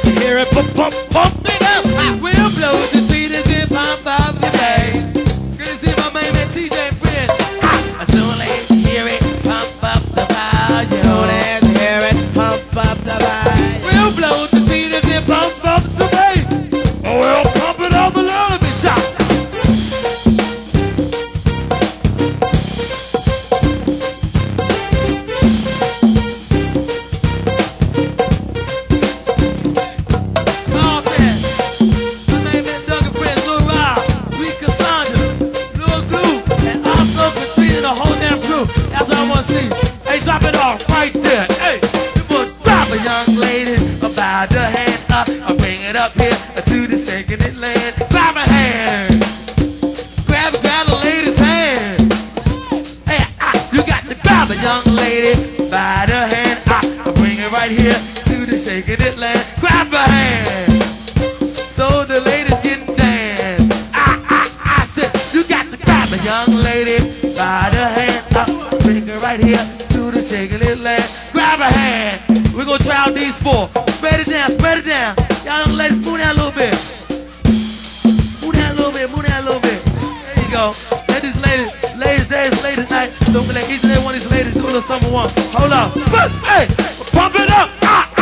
hear it, pump it up. We'll blow the sweetest and pump up the bass. Good to see my main man TJ Fred. As soon as you hear it, pump up the volume. As soon as you hear it, pump up the volume. We'll blow the sweetest and pump up the bass. Oh, we'll pump it up a little bit, top. Drop it off right there. Hey, you must grab a young lady by the hand up, or bring it up here to the shaking it land. Grab a hand, grab a lady's hand. Hey, you got to grab a young lady by the hand up, or bring it right here to the shaking it land. Grab a hand, so the ladies can dance. I said you got to grab a young lady by the hand up, bring her right here. Shaking it land, grab a hand. We're gonna try out these four. Spread it down, spread it down. Y'all ladies, move down a little bit. Move down a little bit, move down a little bit. There you go. Let these ladies dance late tonight. So I'm gonna let each and every one of these ladies do a little something one. Hold on. Hey, pump it up.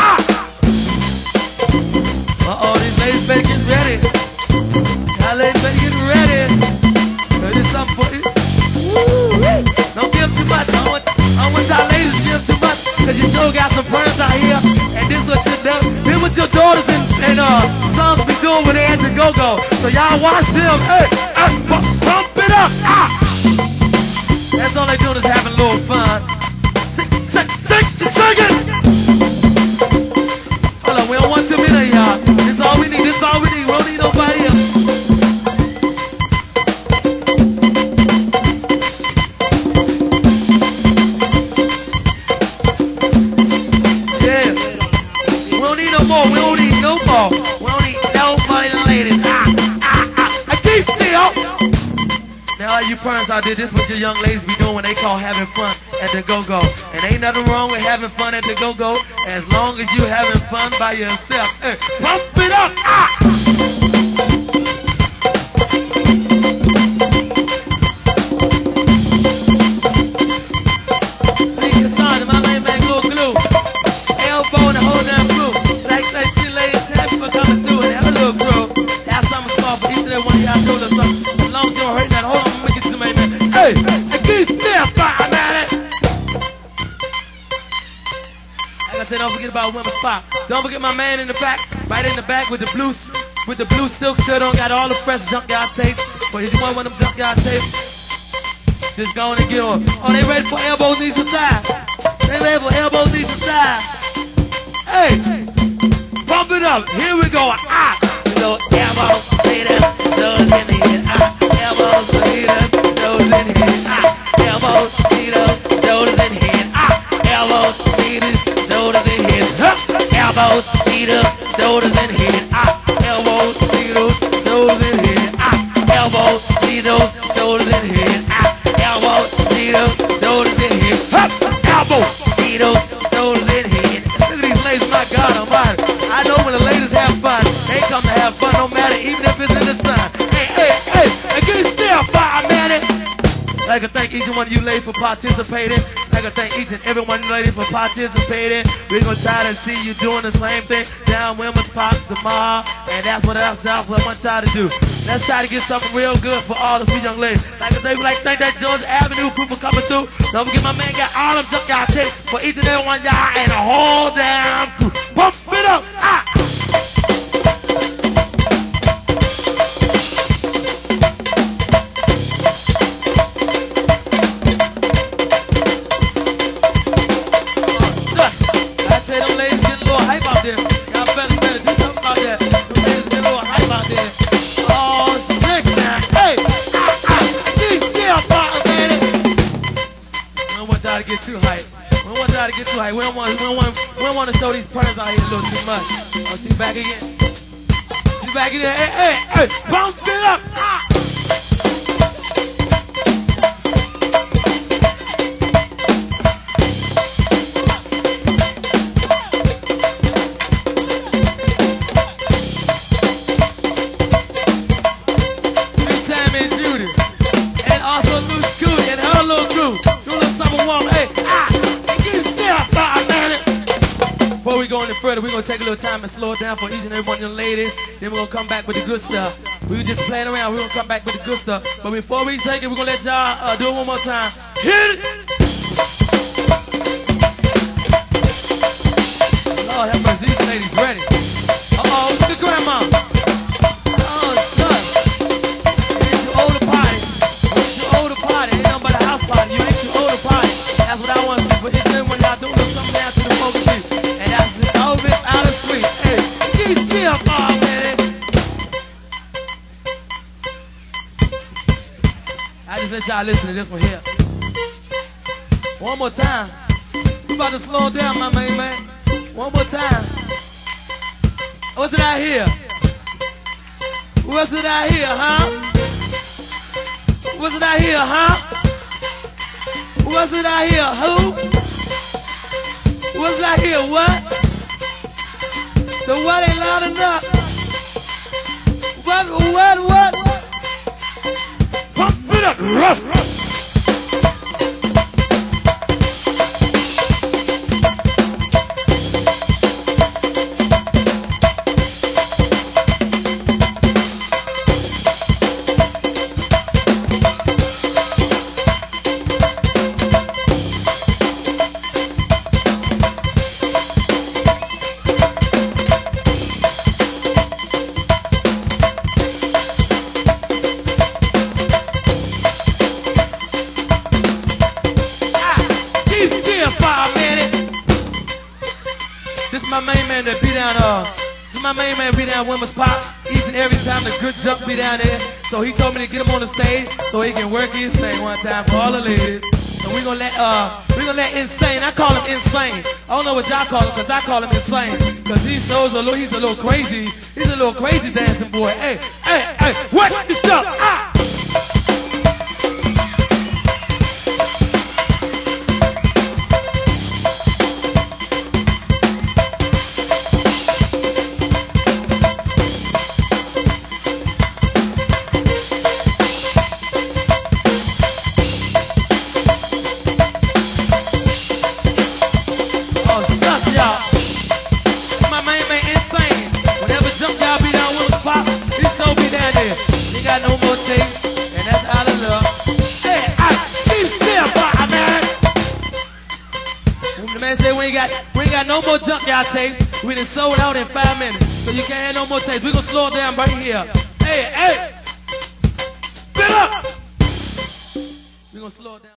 Uh-oh, these ladies better get ready. Y'all ladies better get ready. There's something for you. Don't give too much. I want y'all ladies to give too much, cause you sure got some friends out here, and this what you do. This what your daughters and sons be doing when they at the go-go. So y'all watch them. Hey, pump it up. That's all they doing is having a little fun. Sing it. Hold on, we don't want too many of y'all. This all we need. This all we need. We don't need nobody else. We don't need no more. We don't need nobody ladies. I keep still. Now all you parents out there, this is what your young ladies be doing when they call having fun at the go-go. And ain't nothing wrong with having fun at the go-go as long as you having fun by yourself. Hey, pump it up. Speak your son, my main man Glue Glue. Elbow and the whole damn glue. Coming through and have a little groove. That's something small for each and every one of y'all told us something. As long as you don't hurt that, hold on, I'm gonna make it to my man. Hey, I keep still fire, man. Like I said, don't forget about Women's Spot. Don't forget my man in the back, right in the back with the blue silk shirt on, got all the fresh junkyard tape. But if you want one of them junkyard tapes, just go on and get on. Oh, they ready for elbows, knees, and thighs. They ready for elbows, knees, and thighs. Hey. Pump it up, here we go. So elbows, leaders, toes in the head. Elbows, leaders, toes in the head. Elbows, leaders, shoulders in the head. Elbows, leaders, shoulders in the head. Elbows, leaders, shoulders in the head. Elbows, leaders, shoulders in the head. Elbows, leaders, shoulders in the head. Elbows, leaders, shoulders in the head. Elbows, leaders, shoulders in the head. Look at these ladies, my God Almighty. I know when the ladies have fun, they come to have fun no matter, even if it's in the sun. Hey, and get still fire, man. I'd like to thank each one of you ladies for participating. I'd like to thank each and every one of you ladies for participating. We're going to try to see you doing the same thing down Women's Park tomorrow. And that's what else I want y'all to do. Let's try to get something real good for all the sweet young ladies. Like I say, we like to thank that Georgia Avenue group for coming through. Don't forget my man got all them junkyard tapes for each and every one of y'all and the whole damn group. Pump it up! I say them ladies get a little hype out there. Y'all better do something about that. Them ladies get a little hype out there. Oh, six now. Hey! These still bottles, man. We don't want y'all to get too hype. We don't want y'all to get too hype. We don't want to show these parents out here a little too much. Oh, see back again. See back again. Hey! Bump it up! any further, we're gonna take a little time and slow it down for each and every one of you ladies. Then we're gonna come back with the good stuff. We were just playing around, we're gonna come back with the good stuff. But before we take it, we're gonna let y'all do it one more time. Hit it! Lord have mercy, these ladies ready. Uh-oh, look at grandma. Oh, son. You ain't too old to party. You ain't too old to party. Ain't nothing but a house party. You ain't too old to party. That's what I want to see for each and every one of y'all doing something down to the focus beat. And that's the Elvis out of street. Hey, he's still far, man. I just let y'all listen to this one here. One more time. We about to slow down, my main man. One more time. What's it out here? What's it out here, huh? What's it out here, huh? What's it out here, who? What's it out here, what? The what ain't loud enough. What? Pump it up, rough. This is my main man that be down, this is my main man be down Women's Pop. Each and every time the good jump be down there. So he told me to get him on the stage so he can work his thing one time for all the ladies. And we gonna let Insane, I call him Insane. I don't know what y'all call him, cause I call him Insane. Cause he's a little crazy. He's a little crazy dancing boy. Hey, what the stuff? Ah! No more tapes, and that's out of love. Hey, I keep still, man. The man said we ain't got no more junkyard tapes. We done sold out in 5 minutes, so you can't have no more tapes. We gonna slow it down right here. Hey, get up. We gonna slow it down.